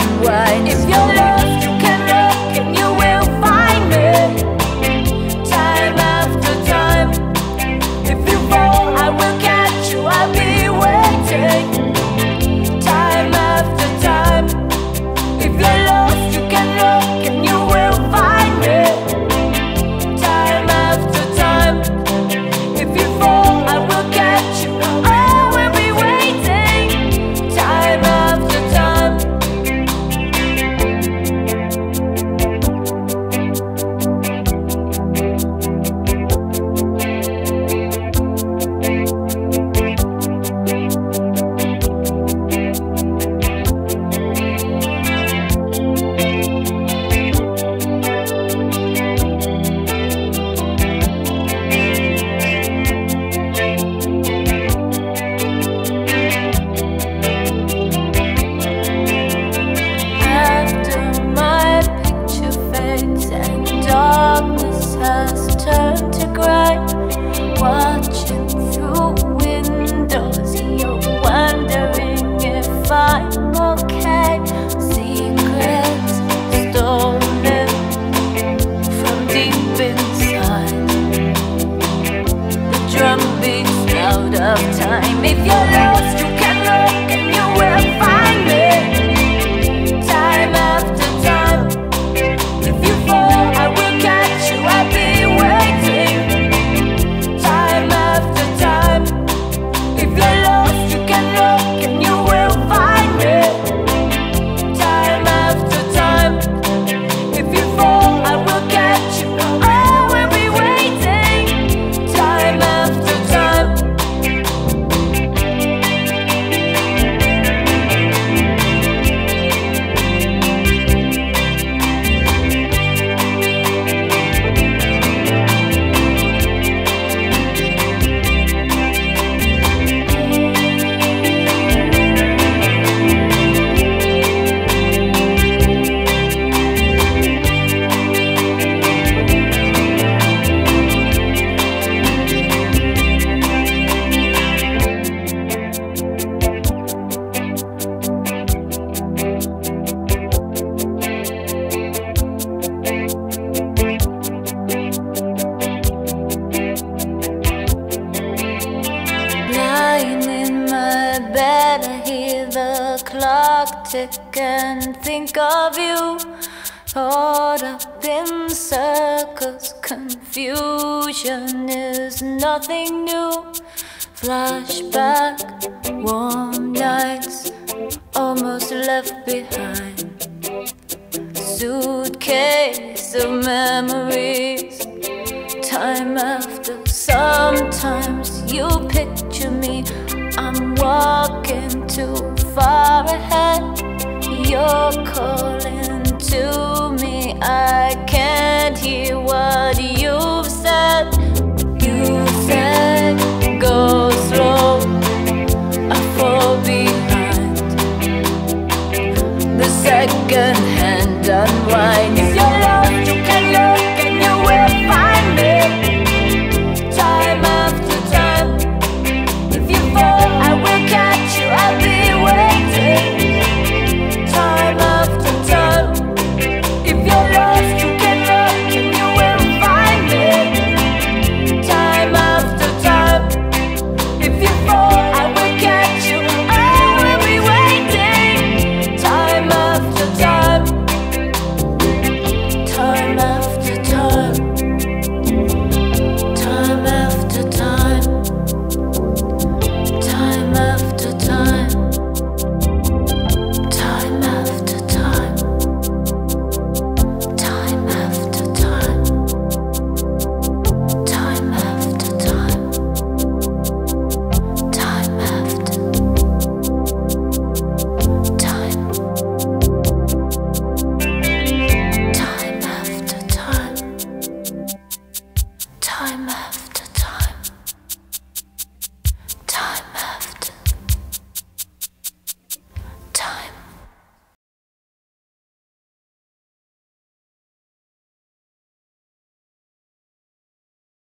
unwind. If you're lost, you can look and you will find me. Time after time. If you fall, I will catch you, I'll be waiting. Time after time. If you're lost, you can look and you will find me. Time after time. If you fall, I will catch you, I will be waiting. Time after time. After my picture fades and darkness has turned to grey, watching through windows, you're wondering if I'm okay. Secrets stolen from deep inside. The drum beats out of time. If you're lost, you can look and you will find me. Time after time. If you fall, I will catch you, I'll be waiting. Time after time. If you're lost, you can look and you will find me. Time after time. If you fall, I will catch you, I will be waiting. Time after time. Lying in my bed, I hear the clock tick and think of you. Caught up in circles, confusion is nothing new. Flashback, warm nights, almost left behind. Suitcase of memories. Time after, sometimes you picture me. I'm walking too far ahead. You're calling to me. I can't hear what you've said. You said, go slow, I fall behind. The second hand unwind.